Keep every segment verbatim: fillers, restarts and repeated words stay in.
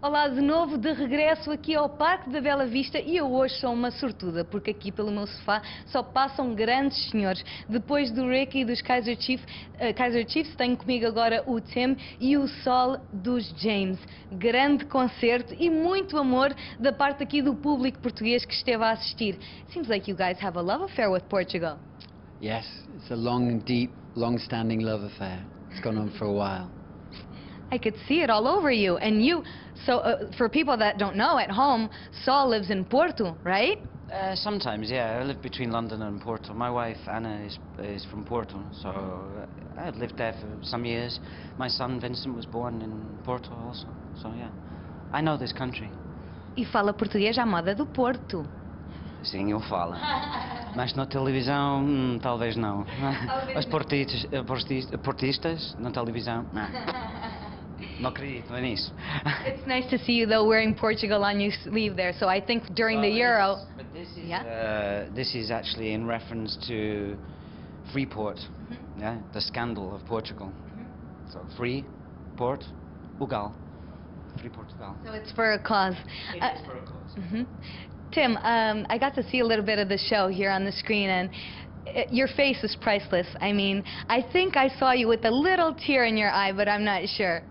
Olá de novo, de regresso aqui ao Parque da Bela Vista e eu hoje sou uma sortuda porque aqui pelo meu sofá só passam grandes senhores. Depois do Rick e dos Kaiser Chiefs, uh, Kaiser Chiefs tenho comigo agora o Tim e o Sol dos James. Grande concerto e muito amor da parte aqui do público português que esteve a assistir. Seems like you guys have a love affair with Portugal. Yes, it's a long, deep, long-standing love affair. It's gone on for a while. I could see it all over you. And you, so uh, for people that don't know at home, Sol lives in Porto, right? Uh, sometimes, yeah. I live between London and Porto. My wife, Anna, is, is from Porto, so uh, I've lived there for some years. My son, Vincent, was born in Porto also, so yeah. I know this country. E fala português à moda do Porto. Sim, eu falo. Mas na televisão, hum, talvez não. Os portistas, portistas, portistas na televisão, não. Não acredito nisso. It's nice to see you though wearing Portugal on your sleeve there. So I think during well, the Euro. This is, but this is, yeah. uh, this is actually in reference to Freeport, mm-hmm. yeah, the scandal of Portugal. Mm-hmm. So Free Port, Ugal, Free Portugal. So it's for a cause. It uh, is for a cause. Mm-hmm. Tim, um, I got to see a little bit of the show here on the screen, and it, your face is priceless. I mean, I think I saw you with a little tear in your eye, but I'm not sure.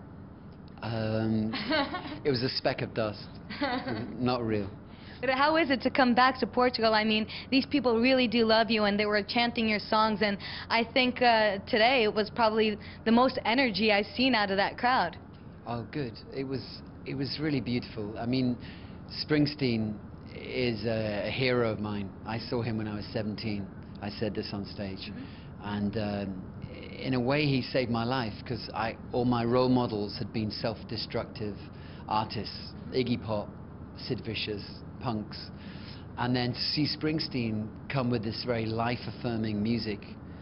Um, it was a speck of dust, not real. But how is it to come back to Portugal? I mean, these people really do love you, and they were chanting your songs, and I think uh, today it was probably the most energy I've seen out of that crowd. Oh, good. It was, it was really beautiful. I mean, Springsteen is a, a hero of mine. I saw him when I was seventeen. I said this on stage. Mm-hmm. And um, in a way he saved my life, because I all my role models had been self-destructive artists, Iggy Pop, Sid Vicious, punks, and then to see Springsteen come with this very life-affirming music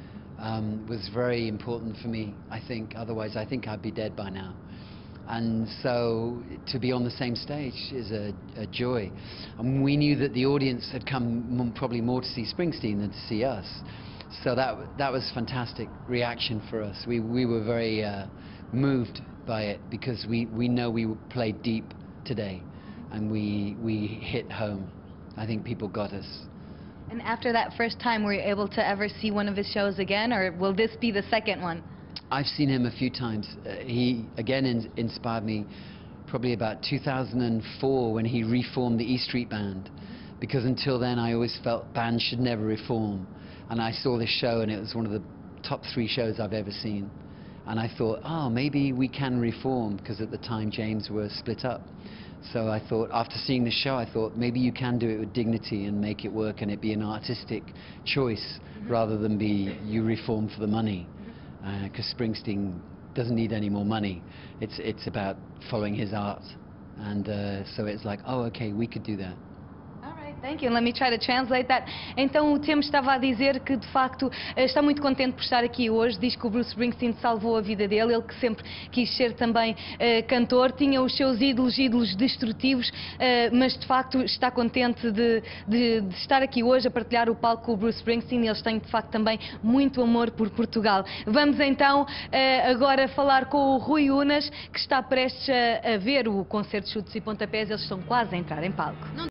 um, was very important for me, I think. Otherwise I think I'd be dead by now. And so to be on the same stage is a, a joy. And we knew that the audience had come probably more to see Springsteen than to see us. So that that was fantastic reaction for us. We we were very uh, moved by it, because we we know we played deep today, and we we hit home. I think people got us. And after that first time, were you able to ever see one of his shows again, or will this be the second one? I've seen him a few times. Uh, he again in, inspired me probably about two thousand four when he reformed the E Street Band, because until then I always felt bands should never reform. And I saw this show, and it was one of the top three shows I've ever seen. And I thought, oh, maybe we can reform, because at the time James were split up. So I thought, after seeing the show, I thought maybe you can do it with dignity and make it work, and it be an artistic choice, mm-hmm. rather than be you reform for the money. Because uh, Springsteen doesn't need any more money. It's, it's about following his art. And uh, so it's like, oh, okay, we could do that. Thank you. Let me try to translate that. Então o Tim estava a dizer que de facto está muito contente por estar aqui hoje. Diz que o Bruce Springsteen salvou a vida dele. Ele que sempre quis ser também uh, cantor, tinha os seus ídolos, ídolos destrutivos, uh, mas de facto está contente de, de, de estar aqui hoje a partilhar o palco com o Bruce Springsteen. Eles têm de facto também muito amor por Portugal. Vamos então uh, agora falar com o Rui Unas, que está prestes a, a ver o concerto de chutes e pontapés. Eles estão quase a entrar em palco.